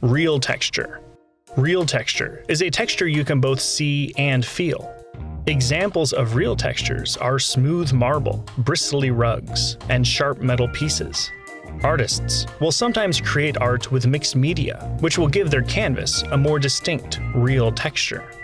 Real texture. Real texture is a texture you can both see and feel. Examples of real textures are smooth marble, bristly rugs, and sharp metal pieces. Artists will sometimes create art with mixed media, which will give their canvas a more distinct, real texture.